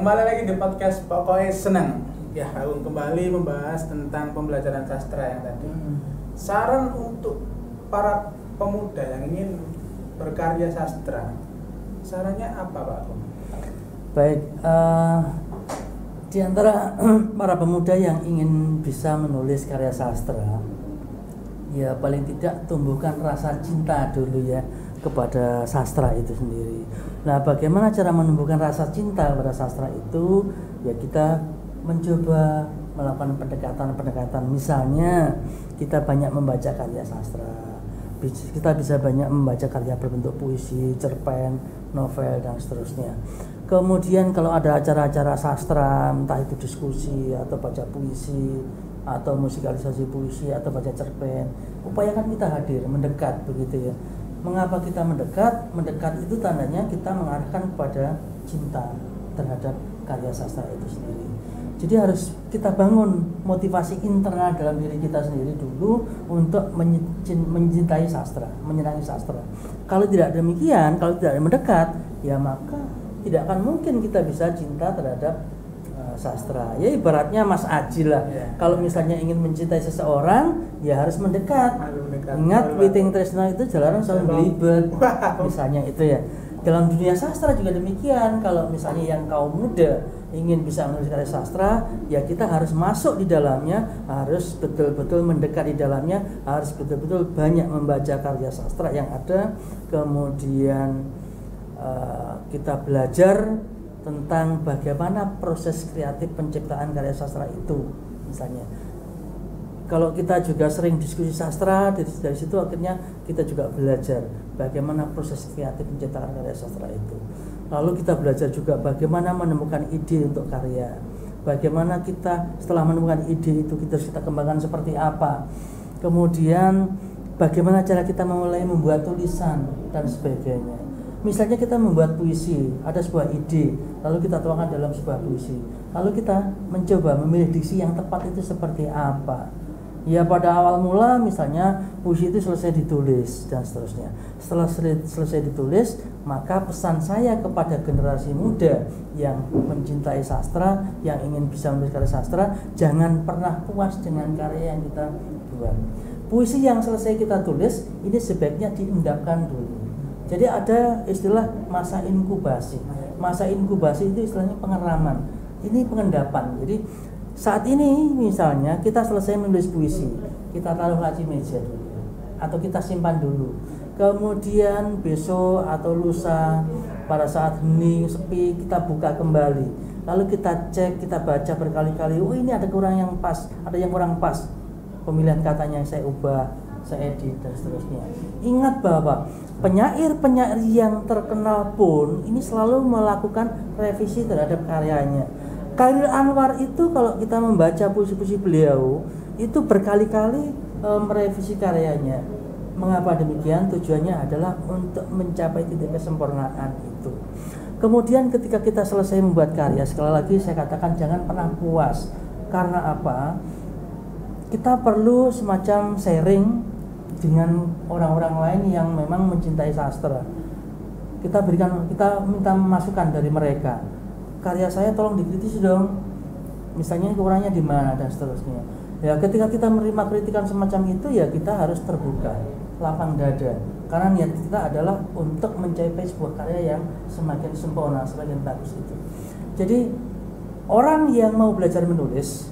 kembali lagi di podcast Pokoknya Senang. Ya, Agung kembali membahas tentang pembelajaran sastra yang tadi. Saran untuk para pemuda yang ingin berkarya sastra, sarannya apa, Pak Agung? Baik, di antara para pemuda yang ingin bisa menulis karya sastra, ya paling tidak tumbuhkan rasa cinta dulu ya kepada sastra itu sendiri. Nah, bagaimana cara menumbuhkan rasa cinta kepada sastra itu? Ya kita mencoba melakukan pendekatan-pendekatan. Misalnya kita banyak membaca karya sastra. Kita bisa banyak membaca karya berbentuk puisi, cerpen, novel dan seterusnya. Kemudian kalau ada acara-acara sastra, entah itu diskusi atau baca puisi atau musikalisasi puisi atau baca cerpen, upayakan kita hadir, mendekat begitu ya. Mengapa kita mendekat? Mendekat itu tandanya kita mengarahkan kepada cinta terhadap karya sastra itu sendiri. Jadi harus kita bangun motivasi internal dalam diri kita sendiri dulu untuk mencintai sastra, menyenangi sastra. Kalau tidak demikian, kalau tidak mendekat, ya maka tidak akan mungkin kita bisa cinta terhadap sastra. Ya ibaratnya Mas Aji lah. Yeah. Kalau misalnya ingin mencintai seseorang, ya harus mendekat. Ingat witing tresna itu jalanan selalu belibet. Misalnya itu ya. Dalam dunia sastra juga demikian. Kalau misalnya yang kaum muda ingin bisa menulis karya sastra, ya kita harus masuk di dalamnya, harus betul-betul mendekat di dalamnya, harus betul-betul banyak membaca karya sastra yang ada. Kemudian kita belajar tentang bagaimana proses kreatif penciptaan karya sastra itu. Misalnya kalau kita juga sering diskusi sastra, dari situ akhirnya kita juga belajar bagaimana proses kreatif penciptaan karya sastra itu. Lalu kita belajar juga bagaimana menemukan ide untuk karya, bagaimana kita setelah menemukan ide itu kita kembangkan seperti apa, kemudian bagaimana cara kita memulai membuat tulisan dan sebagainya. Misalnya kita membuat puisi, ada sebuah ide, lalu kita tuangkan dalam sebuah puisi. Lalu kita mencoba memilih diksi yang tepat itu seperti apa. Ya pada awal mula misalnya puisi itu selesai ditulis dan seterusnya. Setelah selesai ditulis, maka pesan saya kepada generasi muda yang mencintai sastra, yang ingin bisa menulis karya sastra, jangan pernah puas dengan karya yang kita buat. Puisi yang selesai kita tulis, ini sebaiknya diendapkan dulu. Jadi ada istilah masa inkubasi. Masa inkubasi itu istilahnya pengeraman. Ini pengendapan. Jadi saat ini misalnya kita selesai menulis puisi, kita taruh laci meja dulu, atau kita simpan dulu. Kemudian besok atau lusa pada saat hening sepi kita buka kembali. Lalu kita cek, kita baca berkali-kali. Oh ini ada kurang yang pas, ada yang kurang pas. Pemilihan katanya saya ubah, saya edit dan seterusnya. Ingat bahwa penyair-penyair yang terkenal pun ini selalu melakukan revisi terhadap karyanya. Khairil Anwar itu kalau kita membaca puisi-puisi beliau itu berkali-kali merevisi karyanya. Mengapa demikian? Tujuannya adalah untuk mencapai titik kesempurnaan itu. Kemudian ketika kita selesai membuat karya, sekali lagi saya katakan jangan pernah puas. Karena apa? Kita perlu semacam sharing dengan orang-orang lain yang memang mencintai sastra. Kita minta masukan dari mereka. Karya saya tolong dikritisi dong. Misalnya kurangnya di mana dan seterusnya. Ya, ketika kita menerima kritikan semacam itu ya kita harus terbuka, lapang dada. Karena niat kita adalah untuk mencapai sebuah karya yang semakin sempurna, semakin bagus itu. Jadi orang yang mau belajar menulis,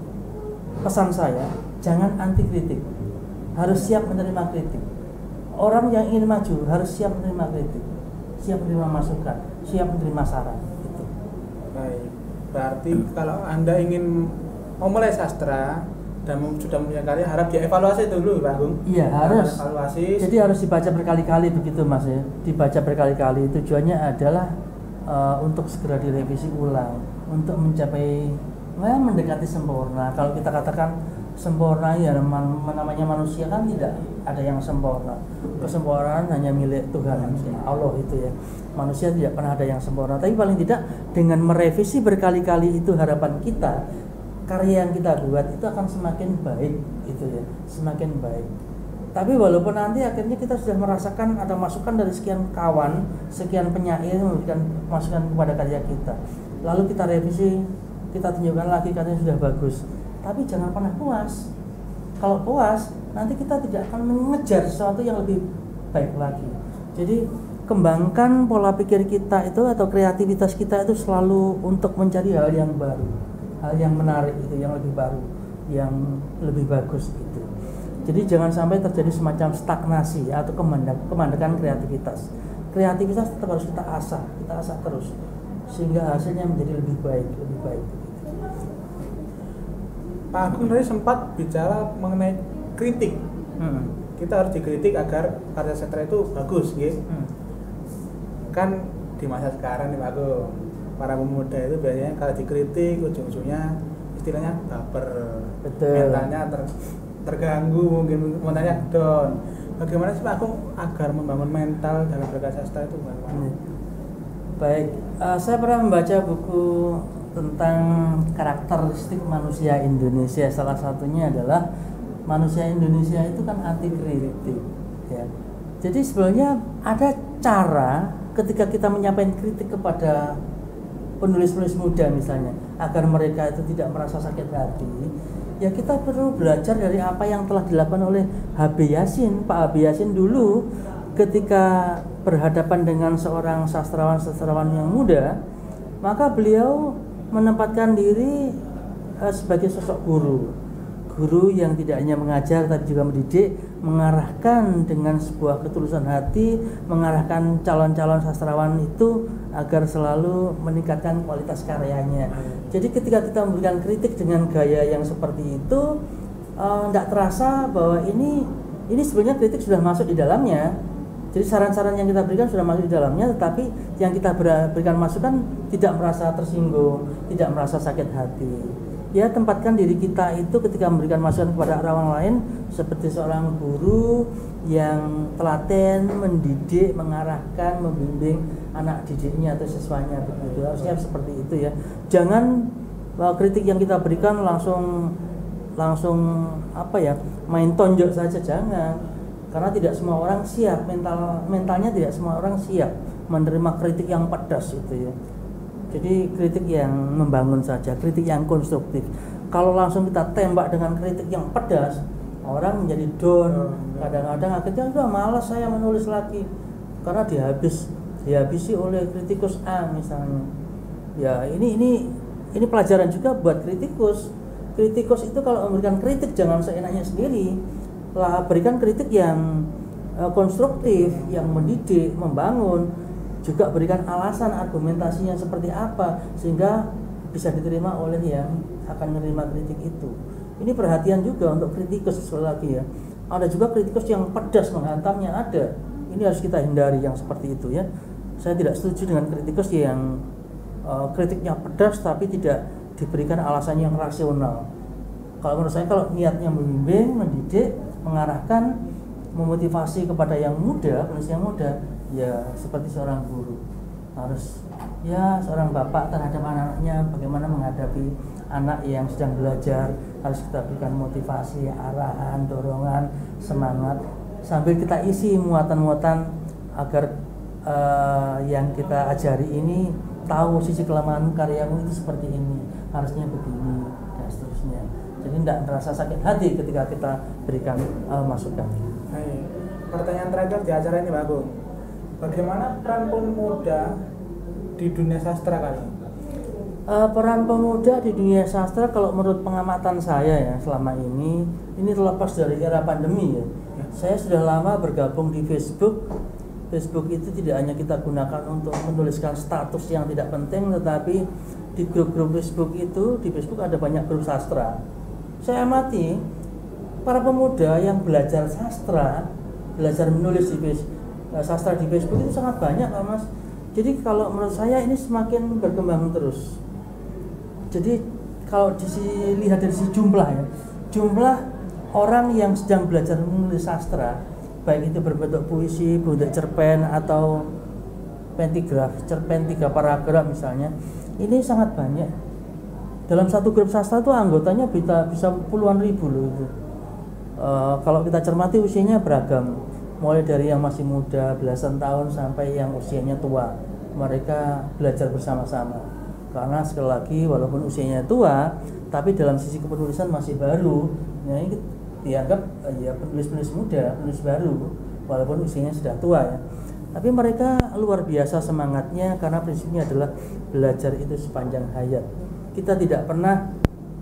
pesan saya jangan anti kritik. Harus siap menerima kritik. Orang yang ingin maju harus siap menerima kritik, siap menerima masukan, siap menerima saran. Gitu. Baik, berarti kalau Anda ingin memulai sastra dan sudah punya karya, harap dievaluasi dulu, Pak Agung. Iya, harus. Evaluasi. Jadi harus dibaca berkali-kali begitu, Mas ya. Dibaca berkali-kali. Tujuannya adalah untuk segera direvisi ulang, untuk mencapai mendekati sempurna. Kalau kita katakan sempurna ya namanya manusia kan tidak ada yang sempurna. Kesempurnaan hanya milik Tuhan, Allah itu ya. Manusia tidak pernah ada yang sempurna. Tapi paling tidak dengan merevisi berkali-kali itu harapan kita, karya yang kita buat itu akan semakin baik gitu ya, semakin baik. Tapi walaupun nanti akhirnya kita sudah merasakan ada masukan dari sekian kawan, sekian penyair memberikan masukan kepada karya kita, lalu kita revisi, kita tunjukkan lagi katanya sudah bagus. Tapi jangan pernah puas. Kalau puas, nanti kita tidak akan mengejar sesuatu yang lebih baik lagi. Jadi kembangkan pola pikir kita itu atau kreativitas kita itu selalu untuk mencari hal yang baru, hal yang menarik itu, yang lebih baru, yang lebih bagus itu. Jadi jangan sampai terjadi semacam stagnasi atau kemandekan kreativitas. Kreativitas tetap harus kita asah terus sehingga hasilnya menjadi lebih baik. Pak Agung tadi sempat bicara mengenai kritik. Kita harus dikritik agar karya sastra itu bagus, gitu. Kan di masa sekarang nih Pak Agung, para pemuda itu biasanya kalau dikritik ujung-ujungnya istilahnya baper, mentalnya terganggu, mungkin mentalnya down. Bagaimana sih Pak Agung agar membangun mental dalam berkarya sastra itu bagaimana? Baik, saya pernah membaca buku tentang karakteristik manusia Indonesia. Salah satunya adalah manusia Indonesia itu kan anti kritik, ya. Jadi sebenarnya ada cara ketika kita menyampaikan kritik kepada penulis-penulis muda misalnya, agar mereka itu tidak merasa sakit hati, ya kita perlu belajar dari apa yang telah dilakukan oleh H.B. Yasin. Pak H.B. Yasin dulu ketika berhadapan dengan seorang sastrawan yang muda, maka beliau menempatkan diri sebagai sosok guru yang tidak hanya mengajar tapi juga mendidik, mengarahkan dengan sebuah ketulusan hati, mengarahkan calon-calon sastrawan itu agar selalu meningkatkan kualitas karyanya. Jadi ketika kita memberikan kritik dengan gaya yang seperti itu, tidak terasa bahwa ini sebenarnya kritik sudah masuk di dalamnya. Jadi saran-saran yang kita berikan sudah masuk di dalamnya, tetapi yang kita berikan masukan tidak merasa tersinggung, tidak merasa sakit hati. Ya, tempatkan diri kita itu ketika memberikan masukan kepada orang lain seperti seorang guru yang telaten mendidik, mengarahkan, membimbing anak didiknya atau siswanya, begitu. Harusnya seperti itu ya. Jangan kritik yang kita berikan langsung main tonjok saja, jangan. Karena tidak semua orang siap, mentalnya tidak semua orang siap menerima kritik yang pedas itu ya. Jadi kritik yang membangun saja, kritik yang konstruktif. Kalau langsung kita tembak dengan kritik yang pedas, orang menjadi down. Kadang-kadang akhirnya udah malas saya menulis lagi karena dihabisi oleh kritikus A misalnya. Ya ini pelajaran juga buat kritikus. Kritikus itu kalau memberikan kritik jangan seenaknya sendiri. Lah berikan kritik yang konstruktif, yang mendidik, membangun. Juga berikan alasan argumentasinya seperti apa sehingga bisa diterima oleh yang akan menerima kritik itu. Ini perhatian juga untuk kritikus sekali lagi ya. Ada juga kritikus yang pedas menghantamnya, ada. Ini harus kita hindari yang seperti itu ya. Saya tidak setuju dengan kritikus yang kritiknya pedas tapi tidak diberikan alasan yang rasional. Kalau menurut saya kalau niatnya membimbing, mendidik, mengarahkan, memotivasi kepada yang muda, penulis yang muda, ya seperti seorang guru harus ya seorang bapak terhadap anak-anaknya bagaimana menghadapi anak yang sedang belajar, harus kita berikan motivasi, arahan, dorongan, semangat sambil kita isi muatan-muatan agar yang kita ajari ini tahu sisi kelemahan karyamu itu seperti ini, harusnya begini dan seterusnya. Jadi tidak merasa sakit hati ketika kita berikan masukan. Hai, pertanyaan terakhir di acara ini Pak Agung. Bagaimana peran pemuda di dunia sastra kali? Peran pemuda di dunia sastra kalau menurut pengamatan saya ya selama ini terlepas dari era pandemi ya. Saya sudah lama bergabung di Facebook. Facebook itu tidak hanya kita gunakan untuk menuliskan status yang tidak penting, tetapi di grup-grup Facebook itu, di Facebook ada banyak grup sastra. Saya amati para pemuda yang belajar sastra, belajar menulis di sastra di Facebook itu sangat banyak Pak Mas. Jadi kalau menurut saya ini semakin berkembang terus. Jadi kalau dilihat dari sisi jumlah ya, jumlah orang yang sedang belajar menulis sastra, baik itu berbentuk puisi, berbentuk cerpen atau pentigraf, cerpen 3 paragraf misalnya, ini sangat banyak. Dalam satu grup sastra itu anggotanya bisa puluhan ribu loh itu. Kalau kita cermati usianya beragam. Mulai dari yang masih muda belasan tahun sampai yang usianya tua, mereka belajar bersama-sama. Karena sekali lagi walaupun usianya tua, tapi dalam sisi kepenulisan masih baru. Ya, ini dianggap ya penulis-penulis muda, penulis baru, walaupun usianya sudah tua ya. Tapi mereka luar biasa semangatnya karena prinsipnya adalah belajar itu sepanjang hayat. Kita tidak pernah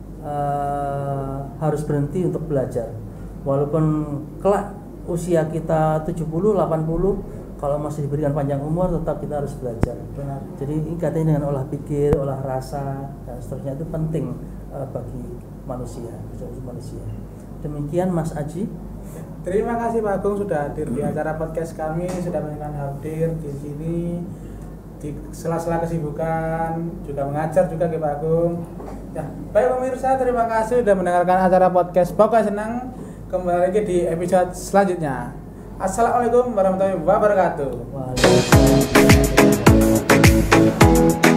harus berhenti untuk belajar. Walaupun kelak usia kita 70, 80, kalau masih diberikan panjang umur tetap kita harus belajar. Benar. Jadi ini katanya dengan olah pikir, olah rasa dan seterusnya itu penting bagi manusia. Demikian Mas Aji. Terima kasih Pak Agung sudah hadir di acara podcast kami, sudah hadir di sini di sela-sela kesibukan, juga mengajar juga ke Pak Agung. Ya, baik pemirsa, terima kasih sudah mendengarkan acara podcast Pokoknya Senang. Kembali lagi di episode selanjutnya. Assalamualaikum warahmatullahi wabarakatuh. Waalaikumsalam.